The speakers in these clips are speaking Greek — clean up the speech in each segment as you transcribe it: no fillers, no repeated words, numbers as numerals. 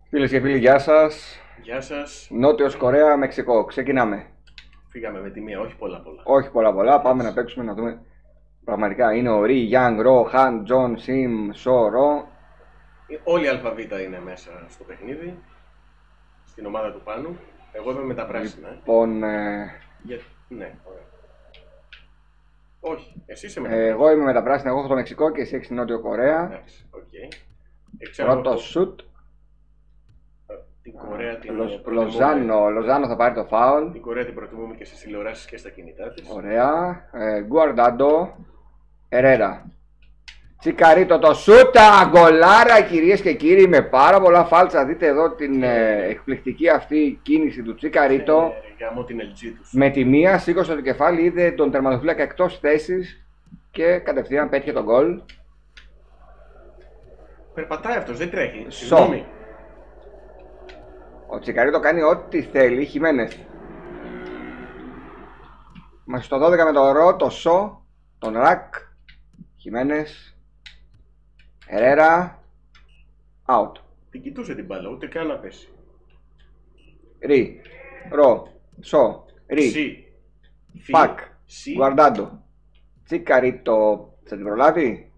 Φίλες και φίλοι, γεια σας. Γεια σας. Νότιος Κορέα, Μεξικό. Ξεκινάμε. Φύγαμε με τη μία, όχι πολλά πολλά. Όχι πολλά πολλά, πάμε να Έτσι. παίξουμε να δούμε. Πραγματικά είναι ο Ρι, Γιάνγκ, Ρο, Χαν, Τζον, Σιμ, Σο, Ρο. Όλη η αλφαβήτα είναι μέσα στο παιχνίδι. Στην ομάδα του πάνω. Εγώ είμαι με τα πράσινα. Λοιπόν, Ναι, ωραία. Όχι, εσύ είσαι με τα πράσινα. εγώ είμαι με τα πράσινα, εγώ έχω το Μεξικό και εσύ έχεις την Νότιο Κορέα. Εντάξει, οκ. Ξέρω Πρώτο εγώ σουτ. την Κορέα την Λοζάνο θα πάρει το φάουλ. Την Κορέα την προτιμούμε και στις τηλεοράσεις και στα κινητά της. Ωραία. Γκουαρντάντο. Ερέρα. Τσικαρίτο το σούτα, γκολάρα κυρίες και κύριοι, με πάρα πολλά φάλτσα. Δείτε εδώ την εκπληκτική αυτή κίνηση του Τσικαρίτο. Γαμώ την LG τους. Με τη μία σήκωσε το κεφάλι, είδε τον τερματοφύλακα εκτός θέσης και κατευθείαν πέτυχε τον γκολ. Περπατάει αυτός, δεν τρέχει. Σο. Συγγνώμη. Ο Τσικαρίτο κάνει ό,τι θέλει. Χιμένες. Μας στο 12 με τον Ρο, το Σο, τον Ρακ. Χιμένες. Ερέρα. Out. Την κοιτούσε την μπάλα, ούτε καν να πέσει. Ρι. Ρο. Σο. Ρι. Σι. Φι. Πακ. Σι. Γκουαρντάντο. Τσικαρίτο. Θα την προλάβει.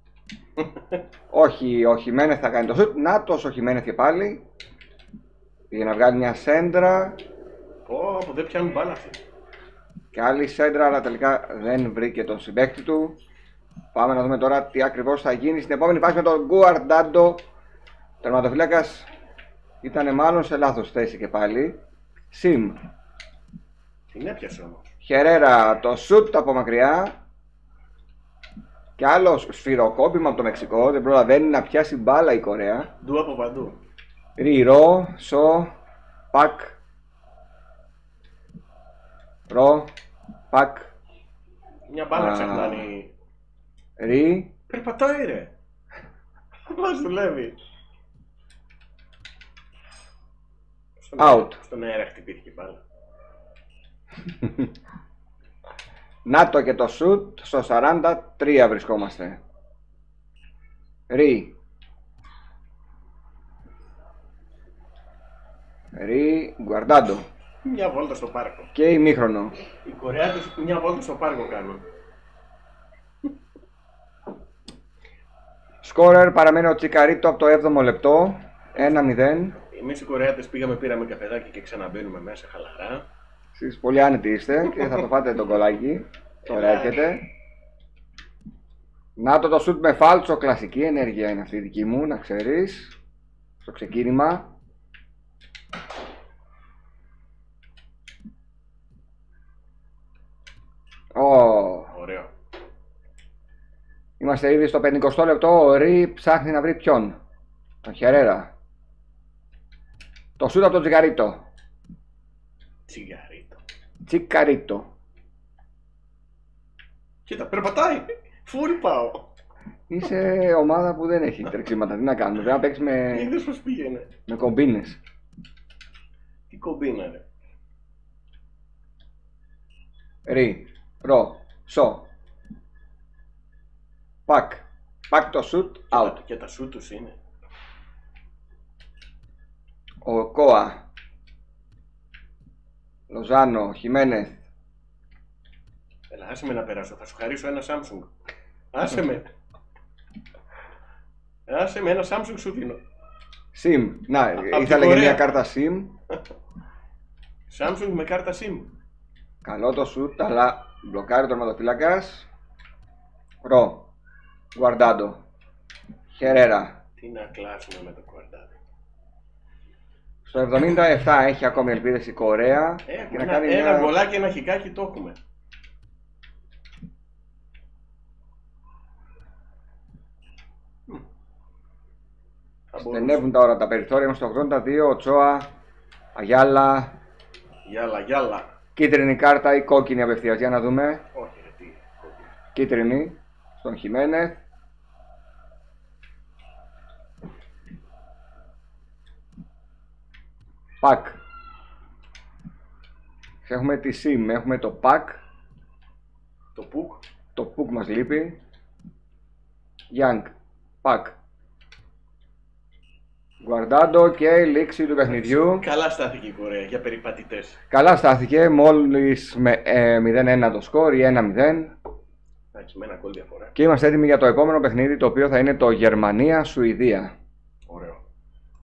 Όχι, ο Χιμένεθ θα κάνει το σουτ. Νάτος ο Χιμένεθ και πάλι. Πήγε να βγάλει μια σέντρα. Πω, δεν πιάνουν μπάλα αυτή. Και άλλη σέντρα, αλλά τελικά δεν βρήκε τον συμπαίκτη του. Πάμε να δούμε τώρα τι ακριβώς θα γίνει στην επόμενη φάση με τον Γκουαρντάντο. Τερματοφύλακας ήταν μάλλον σε λάθος θέση και πάλι. Σιμ. Την έπιασε όμως. Χερέρα το σουτ από μακριά. Και άλλο σφυροκόπημα από το Μεξικό. Δεν προλαβαίνει να πιάσει μπάλα η Κορέα. Ντου από παντού. Ρο, Σο, Πακ. Ρο, Πακ. Μια μπάλα ξεχνάνει. Ρι. Περπατάει ρε. Μας δουλεύει. Out. Στον αέρα χτυπήθηκε η μπάλα. Νάτο και το σουτ. Στο 43 βρισκόμαστε. Ρι. Ρι. Γκουαρντάντο. Μια βόλτα στο πάρκο. Και ημίχρονο. Οι Κορεάτες μια βόλτα στο πάρκο κάνουν. Σκόρερ παραμένει ο Τσικαρίτο από το 7ο λεπτό. 1-0. Εμείς οι Κορεάτες πήγαμε, πήραμε καφεδάκι και ξαναμπαίνουμε μέσα χαλαρά. Εσείς πολύ άνετοι είστε και θα το φάτε τον κολάκι. Τώρα έρχεται. Να το σουτ με φάλτσο, κλασική ενέργεια είναι αυτή η δική μου, να ξέρεις. Στο ξεκίνημα. Ωραίο. Είμαστε ήδη στο 50 λεπτό. Ο Ρι ψάχνει να βρει ποιον. Τον Χερέρα. Το σούτ από τον Τσικαρίτο. Τσιγαρίτο. Τσικαρίτο. Κοίτα, περπατάει. Φουλ πάω. Είσαι ομάδα που δεν έχει τρεξίματα. Τι να κάνουμε. Πρέπει να παίξει Είδες πως πήγαινε. με κομπίνες. Τι κομπίνα ρε. Ρι. Ρο. Σο. Πακ. Πακ το σουτ. Out. Και τα σου τους είναι. Ο Κόα. Λοζάνο. Χιμένεθ. Έλα, άσε με να περάσω. Θα σου χαρίσω ένα Samsung. Άσε με. Άσε με, ένα Samsung σου δίνω. Σιμ. Να, την ήθελε και Κορέα. μια κάρτα Σιμ. Samsung με κάρτα SIM. Καλό το σουτ, αλλά μπλοκάρει ο τερματοφύλακας. Ρο. Γκουαρντάντο. Χερέρα. Τι να κλάσουμε με το κορδάδι. Στο 77 έχει ακόμη ελπίδες η Κορέα. Και να κάνει Ένα μια... γκολάκι, ένα χικάκι το έχουμε. Στενεύουν τώρα τα περιθώρια μας στο 82. Ο Τσόα. Αγιάλα. Γιάλα, γιάλα. Κίτρινη κάρτα ή κόκκινη απευθείας. Για να δούμε. Όχι ρε, τι. Κίτρινη. Στον Χιμένεθ. Πακ. Έχουμε τη Σιμ, έχουμε το Πακ. Το πουκ. Το Πουκ μας λείπει. Young. Πακ. Γκουαρντάντο και η λήξη του παιχνιδιού. Καλά στάθηκε η Κορέα για περιπατητές. Καλά στάθηκε, μόλις με 0-1 το σκορ ή 1-0. Εντάξει, με ένα γκολ διαφορά. Και είμαστε έτοιμοι για το επόμενο παιχνίδι, το οποίο θα είναι το Γερμανία-Σουηδία.